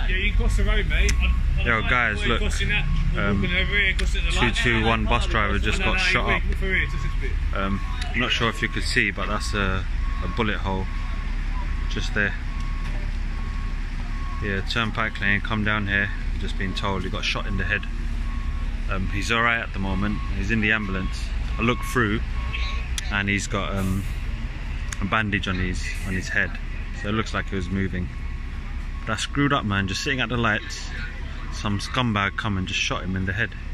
Yeah, you cross the road, mate. Yo guys, look, 221 bus driver just got shot up. I'm not sure if you could see, but that's a bullet hole just there. Yeah, Turnpike Lane, come down here. Just been told he got shot in the head. He's alright at the moment, he's in the ambulance. I looked through and he's got a bandage on his head, so it looks like he was moving. But that's screwed up, man, just sitting at the lights. Some scumbag come and just shot him in the head.